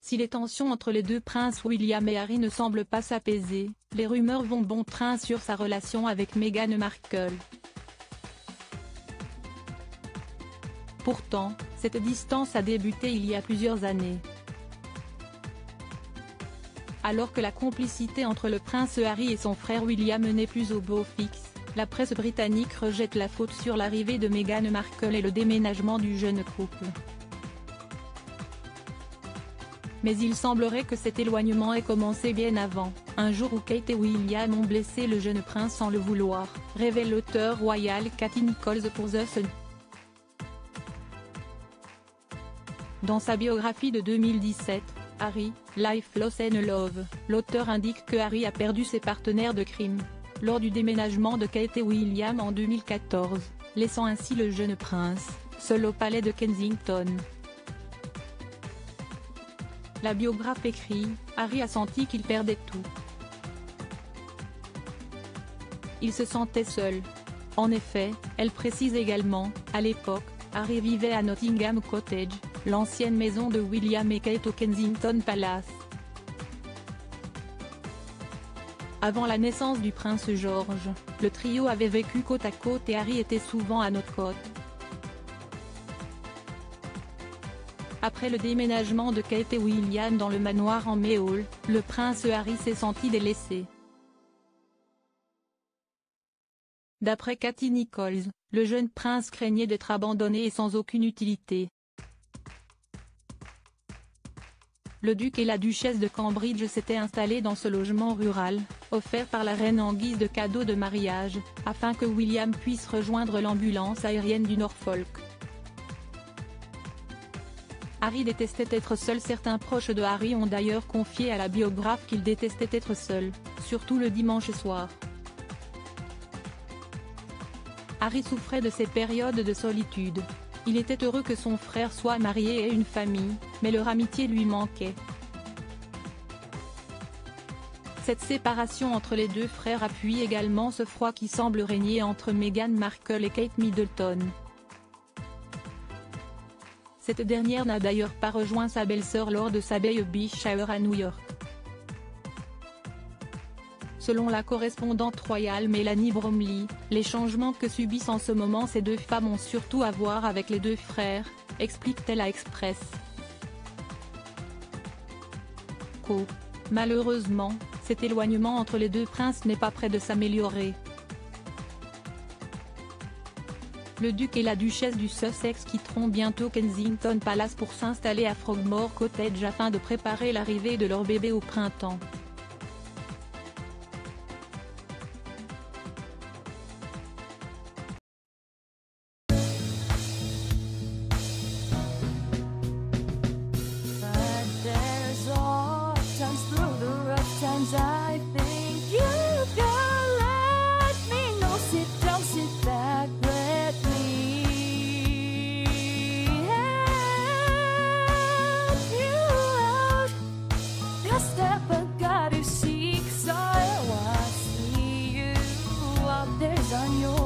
Si les tensions entre les deux princes William et Harry ne semblent pas s'apaiser, les rumeurs vont bon train sur sa relation avec Meghan Markle. Pourtant, cette distance a débuté il y a plusieurs années. Alors que la complicité entre le prince Harry et son frère William n'est plus au beau fixe, la presse britannique rejette la faute sur l'arrivée de Meghan Markle et le déménagement du jeune couple. Mais il semblerait que cet éloignement ait commencé bien avant, un jour où Kate et William ont blessé le jeune prince sans le vouloir, révèle l'auteur royal Katie Nichols pour The Sun. Dans sa biographie de 2017, Harry, Life, Loss and Love, l'auteur indique que Harry a perdu ses partenaires de crime lors du déménagement de Kate et William en 2014, laissant ainsi le jeune prince seul au palais de Kensington. La biographe écrit, Harry a senti qu'il perdait tout. Il se sentait seul. En effet, elle précise également, à l'époque, Harry vivait à Nottingham Cottage, l'ancienne maison de William et Kate au Kensington Palace. Avant la naissance du prince George, le trio avait vécu côte à côte et Harry était souvent à Northcote. Après le déménagement de Kate et William dans le manoir en Mayhall, le prince Harry s'est senti délaissé. D'après Katie Nichols, le jeune prince craignait d'être abandonné et sans aucune utilité. Le duc et la duchesse de Cambridge s'étaient installés dans ce logement rural, offert par la reine en guise de cadeau de mariage, afin que William puisse rejoindre l'ambulance aérienne du Norfolk. Harry détestait être seul. Certains proches de Harry ont d'ailleurs confié à la biographe qu'il détestait être seul, surtout le dimanche soir. Harry souffrait de ces périodes de solitude. Il était heureux que son frère soit marié et ait une famille, mais leur amitié lui manquait. Cette séparation entre les deux frères appuie également ce froid qui semble régner entre Meghan Markle et Kate Middleton. Cette dernière n'a d'ailleurs pas rejoint sa belle-sœur lors de sa baby shower à New York. Selon la correspondante royale Melanie Bromley, les changements que subissent en ce moment ces deux femmes ont surtout à voir avec les deux frères, explique-t-elle à Express. Malheureusement, cet éloignement entre les deux princes n'est pas près de s'améliorer. Le duc et la duchesse du Sussex quitteront bientôt Kensington Palace pour s'installer à Frogmore Cottage afin de préparer l'arrivée de leur bébé au printemps. I think you can let me know. Sit down, sit back, let me help you out. The step I gotta seek, so I see you out there's on your